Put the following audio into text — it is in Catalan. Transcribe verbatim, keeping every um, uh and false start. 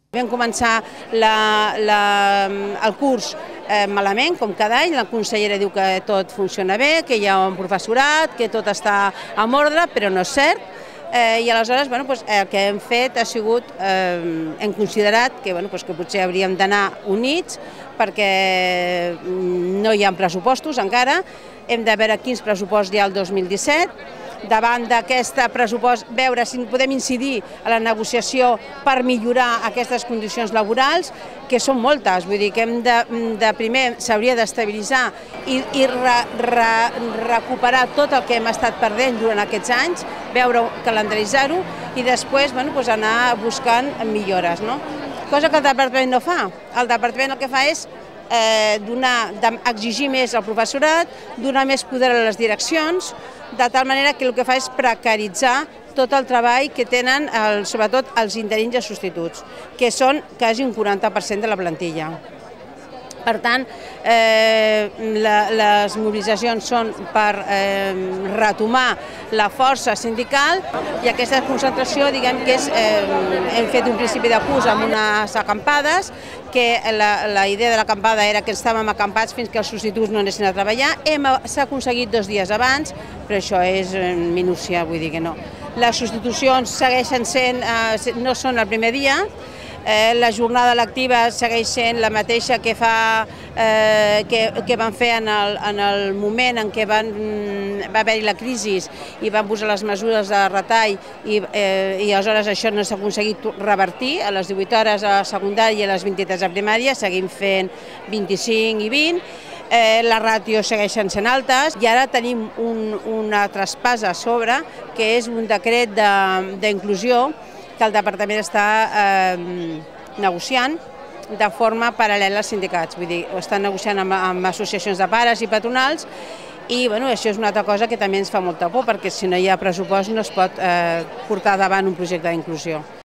Vam començar la, la, el curs eh, malament, com cada any. La consellera diu que tot funciona bé, que hi ha un professorat, que tot està en ordre, però no és cert. Eh, I aleshores bueno, doncs, el que hem fet ha sigut, eh, hem considerat que, bueno, doncs, que potser hauríem d'anar units perquè no hi ha pressupostos encara. Hem de veure quins pressupostos hi ha el dos mil disset. Davant d'aquest pressupost, veure si podem incidir a la negociació per millorar aquestes condicions laborals, que són moltes. Vull dir que hem de, de primer s'hauria d'estabilitzar i, i re, re, recuperar tot el que hem estat perdent durant aquests anys, veure, calendaritzar-ho i després bueno, doncs anar buscant millores. No? Cosa que el departament no fa. El departament el que fa és eh, donar, exigir més al professorat, donar més poder a les direccions, de tal manera que el que fa és precaritzar tot el treball que tenen, el, sobretot els interins i substituts, que són quasi un quaranta per cent de la plantilla. Per tant, eh, la, les mobilitzacions són per eh, retomar la força sindical i aquesta concentració, diguem que és, eh, hem fet un principi de curs amb unes acampades, que la, la idea de l'acampada era que estàvem acampats fins que els substituts no anessin a treballar. S'ha aconseguit dos dies abans, però això és minúcia, vull dir que no. Les substitucions segueixen sent, eh, no són el primer dia. Eh, la jornada lectiva segueix sent la mateixa que, fa, eh, que, que van fer en el, en el moment en què van, va haver-hi la crisi i van posar les mesures de retall i, eh, i aleshores això no s'ha aconseguit revertir. A les divuit hores a secundària i a les vint-i-tres a primària seguim fent vint-i-cinc i vint. Eh, les ràtios segueixen sent altes i ara tenim un, una traspassa a sobre que és un decret d'inclusió que el departament està eh, negociant de forma paral·lela als sindicats. Vull dir, estan negociant amb, amb associacions de pares i patronals i bueno, això és una altra cosa que també ens fa molta por perquè si no hi ha pressupost no es pot eh, portar davant un projecte d'inclusió.